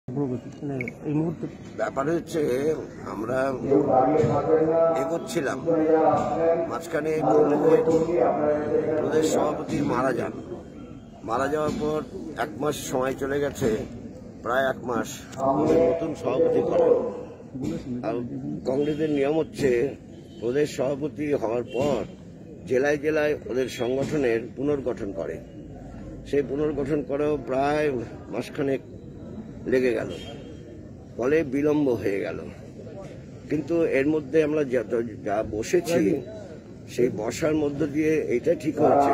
এই মুহূর্তে ব্যাপার হচ্ছে আমরা এগোচ্ছিলাম, মাঝখানে প্রদেশ সভাপতি মারা যাওয়ার পর 1 মাস সময় চলে গেছে, প্রায় 1 মাস নতুন সভাপতি করা। আর কংগ্রেসের নিয়ম হচ্ছে প্রদেশ সভাপতি হওয়ার পর জেলায় জেলায় ওদের সংগঠনের পুনর্গঠন করে। সেই পুনর্গঠন করেও প্রায় মাসখানেক লেগে গেল, ফলে বিলম্ব হয়ে গেল। কিন্তু এর মধ্যে আমরা যা বসেছি, সেই বসার মধ্য দিয়ে এইটা ঠিক হয়েছে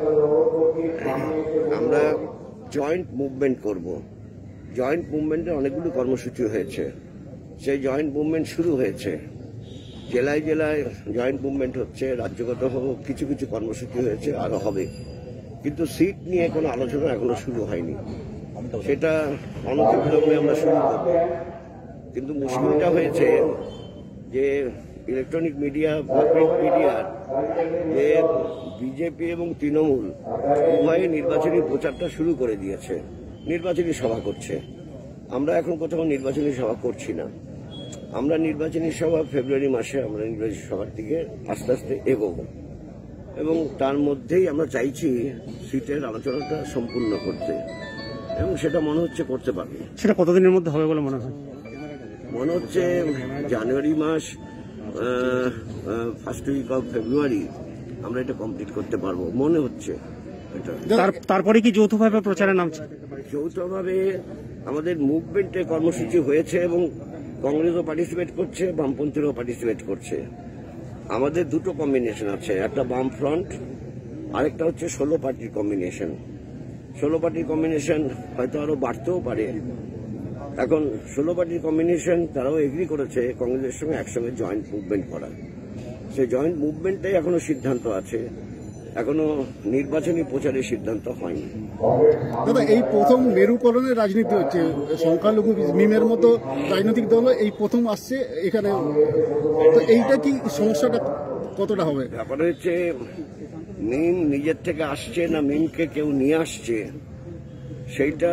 আমরা জয়েন্ট মুভমেন্ট করব। জয়েন্ট মুভমেন্টে অনেকগুলো কর্মসূচি হয়েছে, সেই জয়েন্ট মুভমেন্ট শুরু হয়েছে, জেলায় জেলায় জয়েন্ট মুভমেন্ট হচ্ছে, রাজ্যগত কিছু কিছু কর্মসূচি হয়েছে, আরো হবে। কিন্তু সিট নিয়ে কোনো আলোচনা এখনো শুরু হয়নি, সেটা অনতিবিলম্বে আমরা শুরু করব। কিন্তু মুশকিলটা হয়েছে যে ইলেকট্রনিক মিডিয়া বা প্রিন্ট মিডিয়ার যে বিজেপি এবং তৃণমূল উভয়ে নির্বাচনী প্রচারটা শুরু করে দিয়েছে, নির্বাচনী সভা করছে। আমরা এখন কোথাও নির্বাচনী সভা করছি না। আমরা নির্বাচনী সভা ফেব্রুয়ারি মাসে আমরা নির্বাচনী সভার দিকে আস্তে আস্তে এগোবো, এবং তার মধ্যেই আমরা চাইছি সিটের আলোচনাটা সম্পূর্ণ করতে, এবং সেটা মনে হচ্ছে করতে পারবে। সেটা কতদিনের মধ্যে হবে বলে মনে হয়? মনে হচ্ছে জানুয়ারি মাস, ফার্স্ট উইক অফ ফেব্রুয়ারি আমরা এটা কমপ্লিট করতে পারবো মনে হচ্ছে। তারপরে কি যৌথভাবে প্রচারে নামছে? যৌথভাবে আমাদের মুভমেন্টে কর্মসূচি হয়েছে, এবং কংগ্রেসও পার্টিসিপেট করছে, বামপন্থীরাও পার্টিসিপেট করছে। আমাদের দুটো কম্বিনেশন আছে, একটা বাম ফ্রন্ট, আরেকটা হচ্ছে 16 পার্টির কম্বিনেশন। 16 পার্টির কম্বিনেশন হয়তো আরো বাড়তেও পারে। এখন 16 পার্টির কম্বিনেশন তারাও এগ্রি করেছে কংগ্রেসের সঙ্গে একসঙ্গে জয়েন্ট মুভমেন্ট করা। সেই জয়েন্ট মুভমেন্টে এখনো সিদ্ধান্ত আছে, এখনো নির্বাচনী প্রচারের সিদ্ধান্ত হয়নি। দাদা, এই প্রথম মেরুকরণের রাজনীতি হচ্ছে, সংখ্যালঘু মিমের মতো রাজনৈতিক দল এই প্রথম আসছে এখানে, তো এইটা কি সমস্যাটা কতটা হবে? ব্যাপার হচ্ছে মিম নিজের থেকে আসছে না মিমকে কেউ নিয়ে আসছে, সেইটা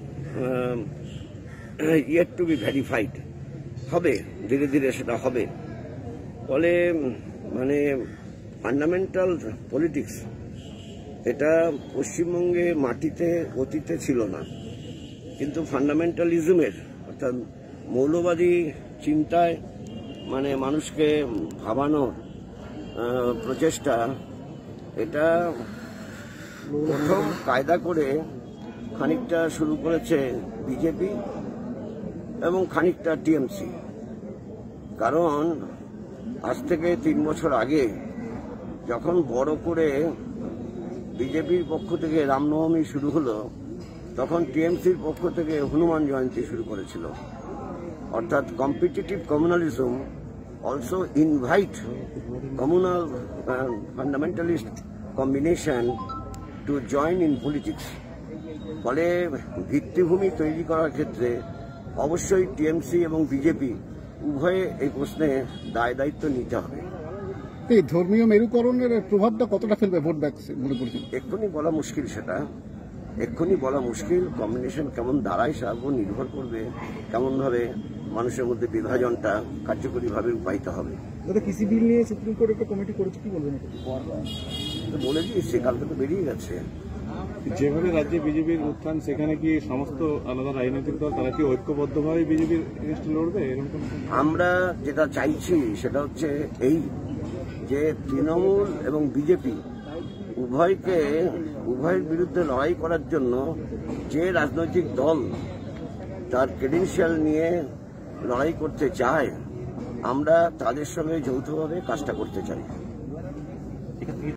ইয়েট টু বি ভেরিফাইড। হবে, ধীরে ধীরে সেটা হবে। ফলে মানে ফান্ডামেন্টাল পলিটিক্স এটা পশ্চিমবঙ্গে মাটিতে অতীতে ছিল না, কিন্তু ফান্ডামেন্টালিজমের অর্থাৎ মৌলবাদী চিন্তায় মানে মানুষকে ভাবানোর প্রচেষ্টা, এটা প্রথম কায়দা করে খানিকটা শুরু করেছে বিজেপি এবং খানিকটা টিএমসি। কারণ আজ থেকে 3 বছর আগে যখন বড় করে বিজেপির পক্ষ থেকে রামনবমী শুরু হলো, তখন টিএমসির পক্ষ থেকে হনুমান জয়ন্তী শুরু করেছিল। অর্থাৎ competitive communalism also invite communal fundamentalist combination to join in politics. ফলে ভিত্তিভূমি তৈরি করার ক্ষেত্রে অবশ্যই টিএমসি এবং বিজেপি উভয়ে এই প্রশ্নে দায় দায়িত্ব নিতে হবে। এই ধর্মীয় মেরুকরণের প্রভাবটা কতটা ফেলবে ভোট ব্যাংক মনে করছেন? এক্ষুনি বলা মুশকিল, সেটা এক্ষুনি বলা মুশকিল। কম্বিনেশন কেমন দাঁড়ায় তার উপর নির্ভর করবে কেমন ভাবে মানুষের মধ্যে বিভাজনটা কার্যকরীভাবে রূপায়িত হবে। কৃষি বিল নিয়ে সুপ্রিম কোর্ট একটা কমিটি করেছে, কি বলবেন? বলে দিয়েছে, কালকে তো বেরিয়ে গেছে। যেভাবে রাজ্যে বিজেপির উত্থান, সেখানে কি সমস্ত আলাদা রাজনৈতিক দল তারা কি ঐক্যবদ্ধভাবে বিজেপির এগেইনস্টে লড়বে? এরকম আমরা যেটা চাইছি সেটা হচ্ছে এই যে তৃণমূল এবং বিজেপি উভয়ের বিরুদ্ধে লড়াই করার জন্য যে রাজনৈতিক দল তার ক্রেডেনশিয়াল নিয়ে লড়াই করতে চায়, আমরা তাদের সঙ্গে যৌথভাবে কাজটা করতে চাই।